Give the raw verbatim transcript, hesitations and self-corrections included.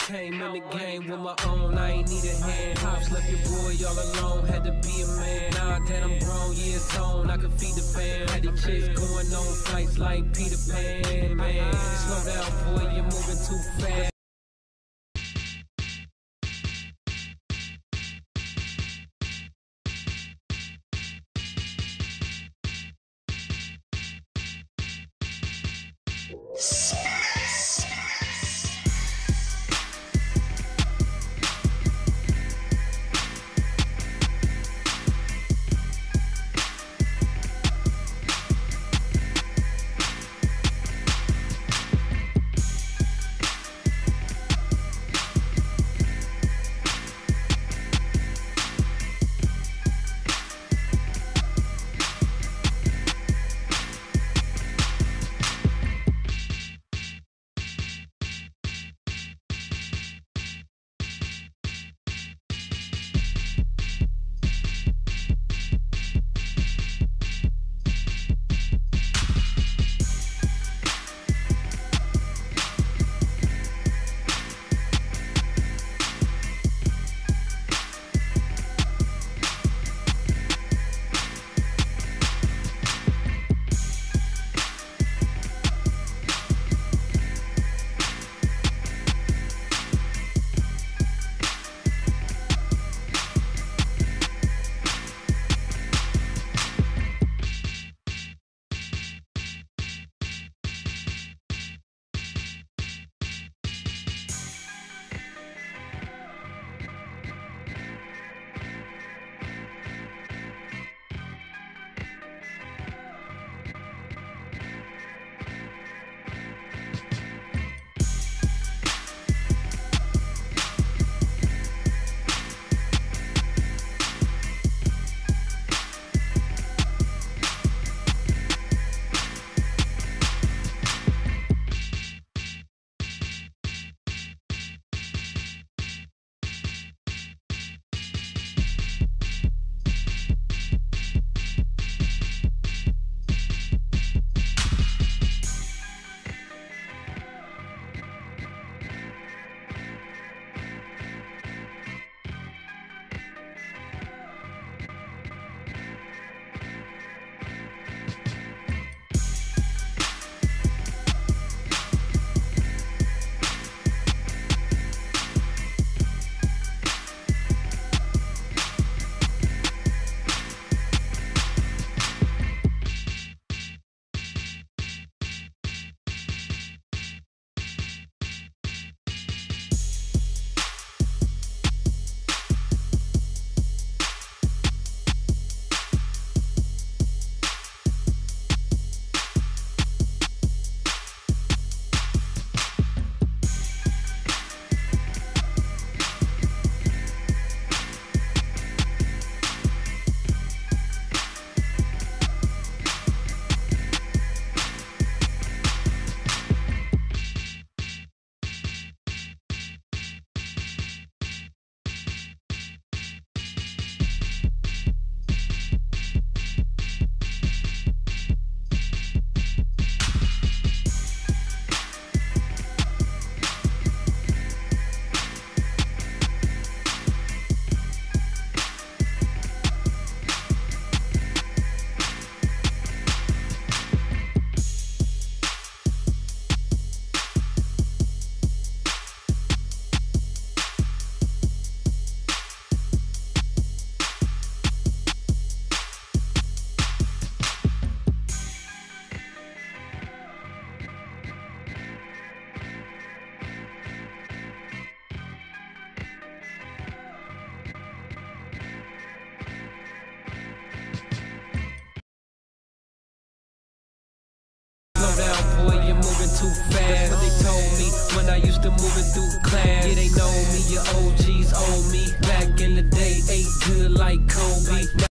Came in the game with my own, I ain't need a hand. Pops left your boy all alone, had to be a man. Now that I'm grown, yeah, it's on, I can feed the fam. Had the chicks going on flights like Peter Pan, man. Slow down, boy, you're moving too fast. Too fast. What they told me when I used to move it through class. Yeah, they know me, your O Gs owe me. Back in the day, ate good like Kobe.